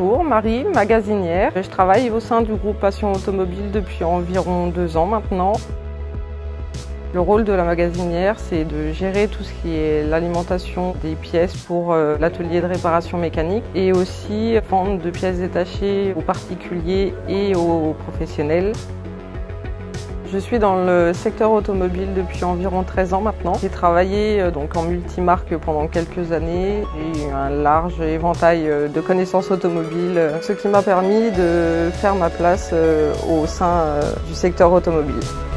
Bonjour, Marie, magasinière. Je travaille au sein du groupe Passion Automobile depuis environ 2 ans maintenant. Le rôle de la magasinière, c'est de gérer tout ce qui est l'alimentation des pièces pour l'atelier de réparation mécanique et aussi vendre de pièces détachées aux particuliers et aux professionnels. Je suis dans le secteur automobile depuis environ 13 ans maintenant. J'ai travaillé donc en multimarque pendant quelques années. J'ai eu un large éventail de connaissances automobiles, ce qui m'a permis de faire ma place au sein du secteur automobile.